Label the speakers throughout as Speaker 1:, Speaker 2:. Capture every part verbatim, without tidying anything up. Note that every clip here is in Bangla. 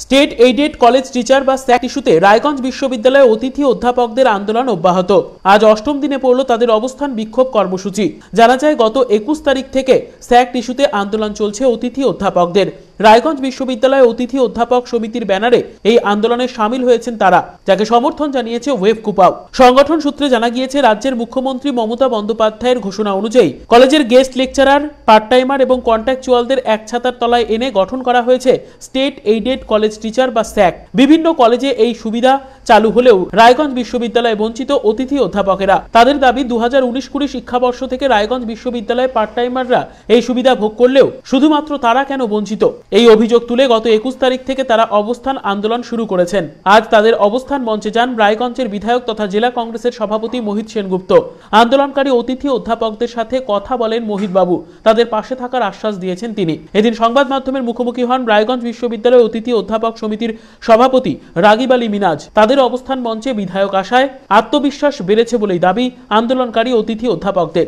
Speaker 1: স্টেট এইডেড কলেজ টিচার বা স্যাক ইস্যুতে রায়গঞ্জ বিশ্ববিদ্যালয়ে অতিথি অধ্যাপকদের আন্দোলন অব্যাহত। আজ অষ্টম দিনে পড়ল তাদের অবস্থান বিক্ষোভ কর্মসূচি। জানা যায় গত একুশ তারিখ থেকে স্যাক ইস্যুতে আন্দোলন চলছে অতিথি অধ্যাপকদের। রায়গঞ্জ বিশ্ববিদ্যালয়ে অতিথি অধ্যাপক সমিতির ব্যানারে এই আন্দোলনে সামিল হয়েছেন তারা, যাকে সমর্থন জানিয়েছে ওয়েব কুপাও। সংগঠন সূত্রে জানা গিয়েছে রাজ্যের মুখ্যমন্ত্রী মমতা বন্দ্যোপাধ্যায়ের ঘোষণা অনুযায়ী কলেজের গেস্ট লেকচারার, পার্ট টাইমার এবং কন্ট্রাকচুয়ালদের এক ছাতার তলায় এনে গঠন করা হয়েছে স্টেট এইডেড কলেজ টিচার বা স্যাক। বিভিন্ন কলেজে এই সুবিধা চালু হলেও রায়গঞ্জ বিশ্ববিদ্যালয়ে বঞ্চিত অতিথি অধ্যাপকেরা। তাদের দাবি দু হাজার উনিশ কুড়ি শিক্ষাবর্ষ থেকে রায়গঞ্জ বিশ্ববিদ্যালয়ে পার্ট টাইমাররা এই সুবিধা ভোগ করলেও শুধুমাত্র তারা কেন বঞ্চিত, এই অভিযোগ তুলে গত একুশ তারিখ থেকে তারা অবস্থান আন্দোলন শুরু করেছেন। আজ তাদের অবস্থান মঞ্চে যান রায়গঞ্জের বিধায়ক তথা জেলা কংগ্রেসের সভাপতি মোহিত সেনগুপ্ত। আন্দোলনকারী অতিথি অধ্যাপকদের সাথে কথা বলেন মোহিত বাবু, তাদের পাশে থাকার আশ্বাস দিয়েছেন তিনি। এদিন সংবাদ মাধ্যমের মুখোমুখি হন রায়গঞ্জ বিশ্ববিদ্যালয় অতিথি অধ্যাপক সমিতির সভাপতি রাগিব আলী মিনাজ। তাদের অবস্থান মঞ্চে বিধায়ক আসায় আত্মবিশ্বাস বেড়েছে বলেই দাবি আন্দোলনকারী অতিথি অধ্যাপকদের।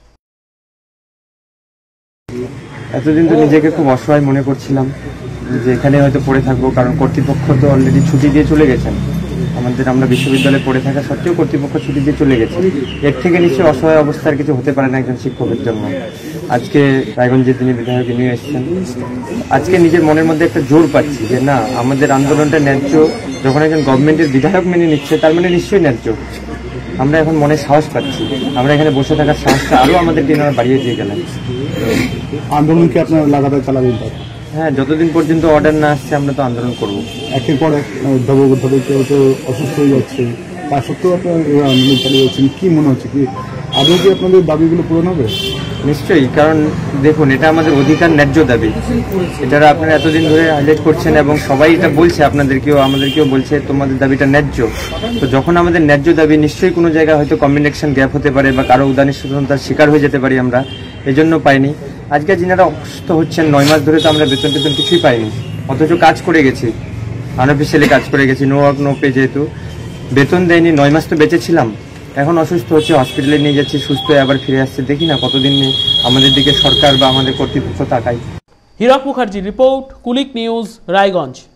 Speaker 2: এতদিন তো নিজেকে খুব অসহায় মনে করছিলাম যে এখানে হয়তো পড়ে থাকবো, কারণ কর্তৃপক্ষ তো অলরেডি ছুটি দিয়ে চলে গেছেন আমাদের। আমরা বিশ্ববিদ্যালয়ে পড়ে থাকা সত্ত্বেও কর্তৃপক্ষ ছুটি দিয়ে চলে গেছে। এর থেকে নিশ্চয়ই অসহায় অবস্থার কিছু হতে পারে না একজন শিক্ষকের জন্য। আজকে রায়গঞ্জে তিনি বিধায়ক নিয়ে এসেছেন, আজকে নিজের মনের মধ্যে একটা জোর পাচ্ছি যে না, আমাদের আন্দোলনটা ন্যায্য। যখন একজন গভর্নমেন্টের বিধায়ক মেনে নিচ্ছে তার মানে নিশ্চয়ই ন্যায্য। আমরা এখন মনে সাহস পাচ্ছি, আমরা এখানে বসে থাকার সাহসটা আরো আমাদের টিনারা বাড়িয়ে দিয়ে গেলেন।
Speaker 3: আন্দোলনকে আপনারা লাগাতার চালাবেন?
Speaker 2: হ্যাঁ, যতদিন পর্যন্ত অর্ডার না আসছে আমরা তো আন্দোলন করব।
Speaker 3: একের পর এক অধ্যাপক অধ্যাপক তো অসুস্থ হয়ে যাচ্ছে, তা সত্ত্বেও আপনারা আন্দোলন চালিয়ে যাচ্ছেন। কি মনে হচ্ছে কি আদৌ কি আপনাদের দাবিগুলো পূরণ হবে?
Speaker 2: নিশ্চয়ই, কারণ দেখুন এটা আমাদের অধিকার, ন্যায্য দাবি। এটা আপনারা এতদিন ধরে হাইলাইট করছেন এবং সবাই এটা বলছে, আপনাদেরকেও আমাদেরকেও বলছে তোমাদের দাবিটা ন্যায্য। তো যখন আমাদের ন্যায্য দাবি, নিশ্চয়ই কোনো জায়গায় হয়তো কমিউনিকেশন গ্যাপ হতে পারে বা কারো উদাসীনতার শিকার হয়ে যেতে পারি আমরা, এজন্য পাইনি। আজকে যিনারা অসুস্থ হচ্ছেন, নয় মাস ধরে তো আমরা বেতন টেতন কিছুই পাইনি, অথচ কাজ করে গেছি, আনঅফিসিয়ালি কাজ করে গেছি, নো ওয়ার্ক নো পে, যেহেতু বেতন দেয়নি, নয় মাস তো বেঁচে ছিলাম। এখন অসুস্থ হচ্ছে, হসপিটালে নিয়ে যাচ্ছি, সুস্থ হয়ে আবার ফিরে আসছে। দেখি না কতদিন আমাদের দিকে সরকার বা আমাদের কর্তৃপক্ষ তাকায়।
Speaker 1: Hirak Mukherjee report, Kulik news, Raiganj.